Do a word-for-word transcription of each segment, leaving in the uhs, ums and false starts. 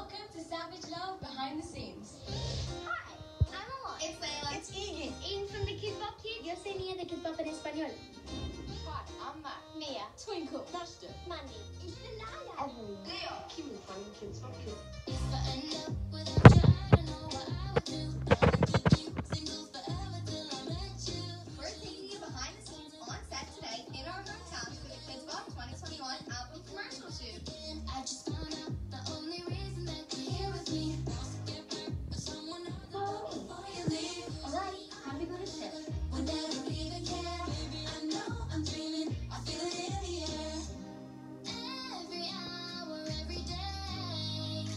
Welcome to Savage Love Behind the Scenes. Hi, I'm Alon. It's Layla. It's Egan. Aiden from the Kids Bop Kids. Yo soy Nia de Kids Bop en español. Hi, I'm Matt. Mia. Twinkle. Ashton. Mandy. Ishalaya. Evelyn. Leo. Kimmy from Kids Bop Kids. If I end up without you, I don't know what I would do. I would keep you single forever till I met you. We're taking you behind the scenes on set today in our hometown for the Kids Bop twenty twenty-one album commercial shoot. And I just found out the only reason that you're here with me was to get back with someone else before you leave. Alright, time to go to set. Would never even care. Baby, I know I'm dreaming. I feel it in the air. Every hour, every day.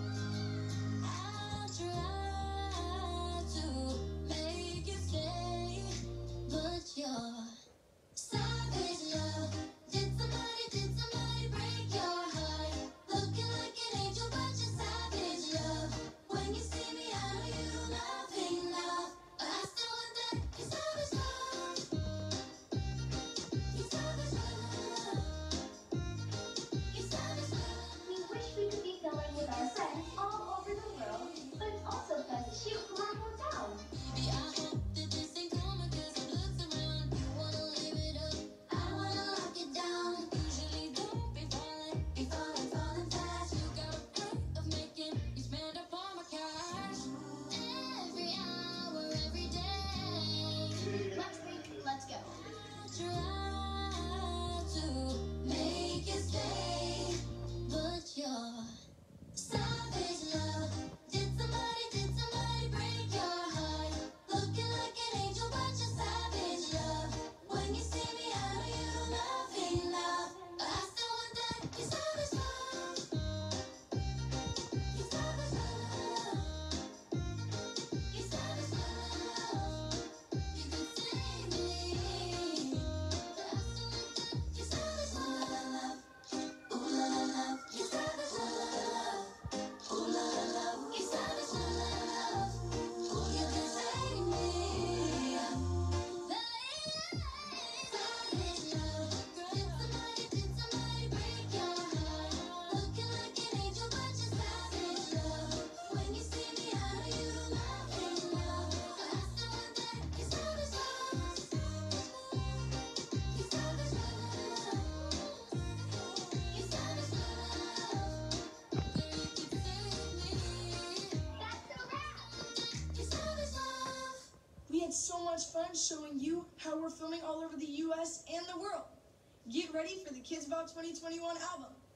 I'll try to make you stay, but you're savage love. Did somebody, did somebody break your heart? Looking like an angel, but you're savage love. When you see me, I know you don't love enough, but I still want that. You're savage love. You're savage love. You're savage love. We wish we could be filming with our friends all over the world, but it's also fun to shoot from our hometown. Baby, I hope that this ain't coming 'cause I've looked around. You wanna leave it up, I wanna lock it down. Usually don't be falling, be falling, falling fast. You got a way of making me spend up all my cash. Every hour, every day. Let's think, let's go. I try to make you stay, but you're savage love. Did somebody, did somebody break your heart? Looking like an angel, but you're savage love. When you see me, I know you don't love enough, but I still want that. You're savage love. You're savage love. You're savage love. You can save me, but I still want that. You're savage love. Ooh la la la, you're savage love. Ooh la la la, you're savage love. Ooh, you can save me. Savage love. Did somebody, did somebody break your heart? Looking like an angel, but you're savage love. When you see me, I know you don't love enough, but I still want that. You're savage love. You're savage love. You're savage love. Girl, you can save me. That's a wrap! You're savage love. We had so much fun showing you how we're filming all over the U S and the world. Get ready for the Kids Bop twenty twenty-one album.